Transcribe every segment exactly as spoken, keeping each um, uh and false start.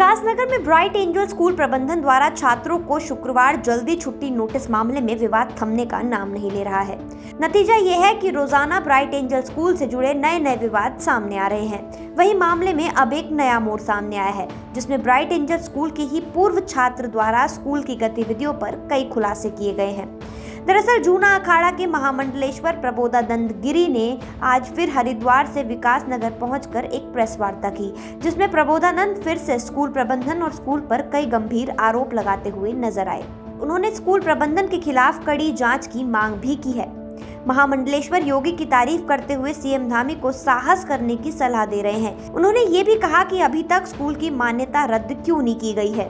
विकासनगर में Bright angel school प्रबंधन द्वारा छात्रों को शुक्रवार जल्दी छुट्टी नोटिस मामले में विवाद थमने का नाम नहीं ले रहा है। नतीजा ये है कि रोजाना ब्राइट एंजल स्कूल से जुड़े नए नए विवाद सामने आ रहे हैं। वहीं मामले में अब एक नया मोड़ सामने आया है, जिसमें ब्राइट एंजल स्कूल के ही पूर्व छात्र द्वारा स्कूल की गतिविधियों पर कई खुलासे किए गए हैं। दरअसल जूना अखाड़ा के महामंडलेश्वर प्रबोधानंद गिरी ने आज फिर हरिद्वार से विकासनगर पहुंचकर एक प्रेस वार्ता की, जिसमें प्रबोधानंद फिर से स्कूल प्रबंधन और स्कूल पर कई गंभीर आरोप लगाते हुए नजर आए। उन्होंने स्कूल प्रबंधन के खिलाफ कड़ी जांच की मांग भी की है। महामंडलेश्वर योगी की तारीफ करते हुए सीएम धामी को साहस करने की सलाह दे रहे हैं। उन्होंने ये भी कहा कि अभी तक स्कूल की मान्यता रद्द क्यों नहीं की गई है।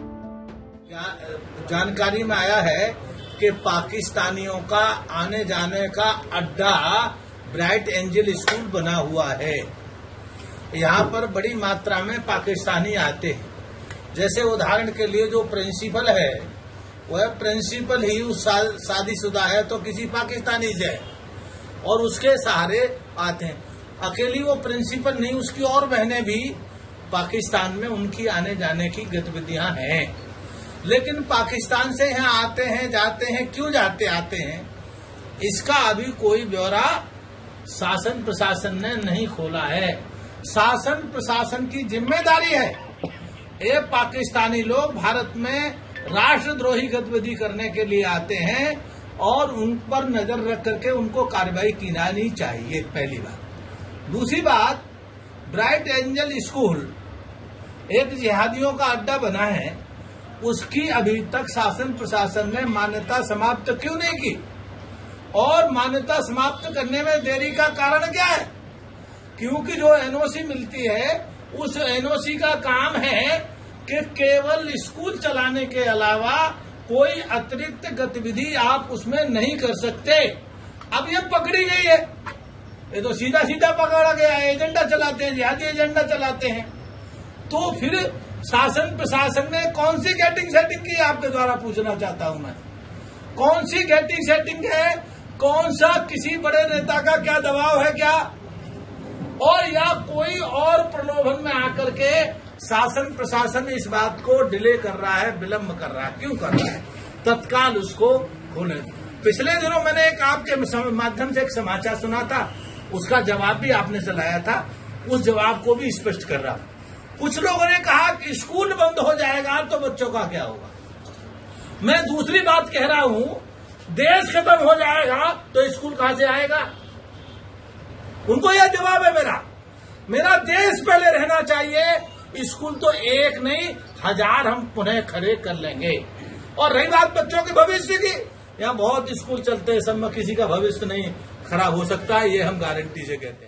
जानकारी में आया है कि पाकिस्तानियों का आने जाने का अड्डा ब्राइट एंजल स्कूल बना हुआ है। यहाँ पर बड़ी मात्रा में पाकिस्तानी आते हैं। जैसे उदाहरण के लिए जो प्रिंसिपल है वह प्रिंसिपल ही उस शादीशुदा है तो किसी पाकिस्तानी से है और उसके सहारे आते हैं। अकेली वो प्रिंसिपल नहीं, उसकी और बहनें भी पाकिस्तान में उनकी आने जाने की गतिविधियां हैं। लेकिन पाकिस्तान से यहाँ आते हैं जाते हैं, क्यों जाते आते हैं, इसका अभी कोई ब्यौरा शासन प्रशासन ने नहीं खोला है। शासन प्रशासन की जिम्मेदारी है। ये पाकिस्तानी लोग भारत में राष्ट्रद्रोही गतिविधि करने के लिए आते हैं और उन पर नजर रख करके उनको कार्रवाई की जानी चाहिए, पहली बात। दूसरी बात, ब्राइट एंजल स्कूल एक जिहादियों का अड्डा बना है, उसकी अभी तक शासन प्रशासन ने मान्यता समाप्त क्यों नहीं की? और मान्यता समाप्त करने में देरी का कारण क्या है? क्योंकि जो एनओसी मिलती है उस एनओसी का काम है कि केवल स्कूल चलाने के अलावा कोई अतिरिक्त गतिविधि आप उसमें नहीं कर सकते। अब ये पकड़ी गई है, ये तो सीधा सीधा पकड़ा गया है, एजेंडा चलाते हैं, जिहादी एजेंडा चलाते हैं। तो फिर शासन प्रशासन ने कौन सी गेटिंग सेटिंग की, आपके द्वारा पूछना चाहता हूं मैं। कौन सी गेटिंग सेटिंग है? कौन सा किसी बड़े नेता का क्या दबाव है क्या? और या कोई और प्रलोभन में आकर के शासन प्रशासन इस बात को डिले कर रहा है, विलंब कर रहा है? क्यों कर रहा है? तत्काल उसको खोले। पिछले दिनों मैंने एक आपके माध्यम से एक समाचार सुना था, उसका जवाब भी आपने चलाया था, उस जवाब को भी स्पष्ट कर रहा। कुछ लोगों ने कहा कि स्कूल बंद हो जाएगा तो बच्चों का क्या होगा। मैं दूसरी बात कह रहा हूं, देश खत्म हो जाएगा तो स्कूल कहां से आएगा? उनको यह जवाब है मेरा। मेरा देश पहले रहना चाहिए, स्कूल तो एक नहीं हजार हम पुनः खड़े कर लेंगे। और रही बात बच्चों के भविष्य की, यहाँ बहुत स्कूल चलते हैं, सब में किसी का भविष्य नहीं खराब हो सकता है, ये हम गारंटी से कहते हैं।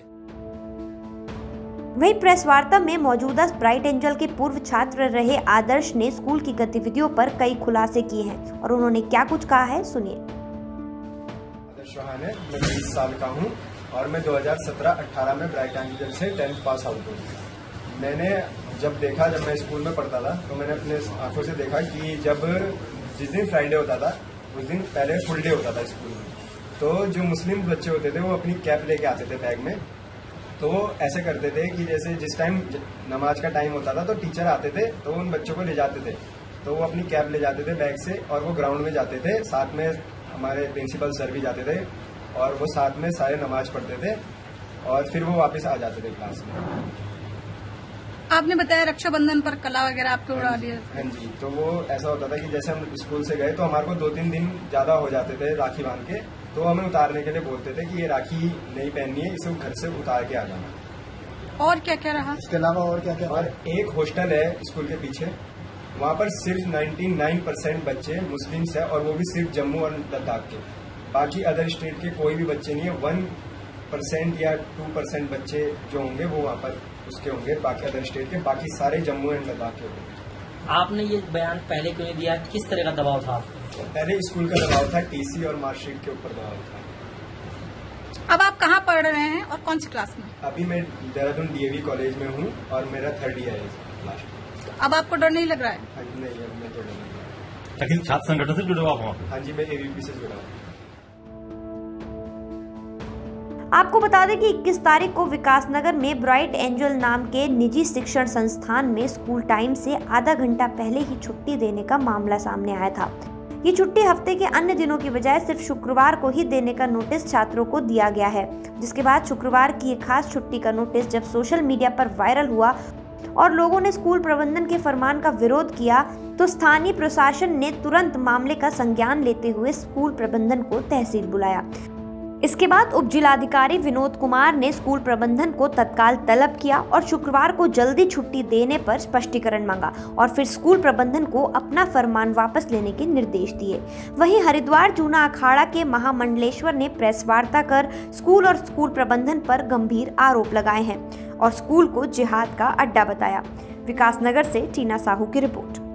वहीं प्रेस वार्ता में मौजूदा ब्राइट एंजल के पूर्व छात्र रहे आदर्श ने स्कूल की गतिविधियों पर कई खुलासे किए हैं और उन्होंने क्या कुछ कहा है, सुनिए। आदर्श चौहान है, मैं बीस साल का हूँ और मैं दो हज़ार सत्रह अठारह में ब्राइट एंजल से टेंथ पास आउट हूँ। मैंने जब देखा, जब मैं स्कूल में पढ़ता था तो मैंने अपने आंखों से देखा कि जब जिस दिन फ्राइडे होता था उस दिन पहले फुल डे होता था स्कूल में, तो जो मुस्लिम बच्चे होते थे वो अपनी कैप लेके आते थे बैग में। तो ऐसे करते थे कि जैसे जिस टाइम नमाज का टाइम होता था तो टीचर आते थे तो उन बच्चों को ले जाते थे, तो वो अपनी कैप ले जाते थे बैग से और वो ग्राउंड में जाते थे। साथ में हमारे प्रिंसिपल सर भी जाते थे और वो साथ में सारे नमाज पढ़ते थे और फिर वो वापस आ जाते थे क्लास में। आपने बताया रक्षाबंधन पर कला वगैरह आपको उड़ा दिया। हाँ जी, तो वो ऐसा होता था कि जैसे हम स्कूल से गए तो हमारे को दो तीन दिन ज्यादा हो जाते थे राखी बांध के, तो हमें उतारने के लिए बोलते थे कि ये राखी नहीं पहननी है, इसे घर से उतार के आ जाना। और क्या क्या रहा इसके अलावा? और क्या क्या? और एक हॉस्टल है स्कूल के पीछे, वहाँ पर सिर्फ निन्यानवे परसेंट बच्चे मुस्लिम्स है और वो भी सिर्फ जम्मू और लद्दाख के। बाकी अदर स्टेट के कोई भी बच्चे नहीं है। वन परसेंट या टू परसेंट बच्चे जो होंगे वो वहाँ पर उसके होंगे, बाकी अदर स्टेट के, बाकी सारे जम्मू एंड लद्दाख के होंगे। आपने ये बयान पहले क्यों नहीं दिया? किस तरह का दबाव था आपको? पहले स्कूल का दबाव था, टीसी और मार्कशीट के ऊपर दबाव था। अब आप कहाँ पढ़ रहे हैं और कौन सी क्लास में? अभी मैं देहरादून डीएवी कॉलेज में हूँ और मेरा थर्ड ईयर है लास्ट। अब आपको डर नहीं लग रहा है? हाँ जी, नहीं, अब मैं तो डर नहीं। लेकिन छात्र संगठन से जुड़े हुआ आप? हाँ जी, मैं एबीपी से जुड़ा हूँ। आपको बता दें कि इक्कीस तारीख को विकासनगर में ब्राइट एंजल नाम के निजी शिक्षण संस्थान में स्कूल टाइम से आधा घंटा पहले ही छुट्टी देने का मामला सामने आया था। ये छुट्टी हफ्ते के अन्य दिनों की बजाय सिर्फ शुक्रवार को ही देने का नोटिस छात्रों को दिया गया है, जिसके बाद शुक्रवार की एक खास छुट्टी का नोटिस जब सोशल मीडिया पर वायरल हुआ और लोगों ने स्कूल प्रबंधन के फरमान का विरोध किया तो स्थानीय प्रशासन ने तुरंत मामले का संज्ञान लेते हुए स्कूल प्रबंधन को तहसील बुलाया। इसके बाद उप जिलाधिकारी विनोद कुमार ने स्कूल प्रबंधन को तत्काल तलब किया और शुक्रवार को जल्दी छुट्टी देने पर स्पष्टीकरण मांगा और फिर स्कूल प्रबंधन को अपना फरमान वापस लेने के निर्देश दिए। वहीं हरिद्वार जूना अखाड़ा के महामंडलेश्वर ने प्रेस वार्ता कर स्कूल और स्कूल प्रबंधन पर गंभीर आरोप लगाए हैं और स्कूल को जिहाद का अड्डा बताया। विकासनगर से टीना साहू की रिपोर्ट।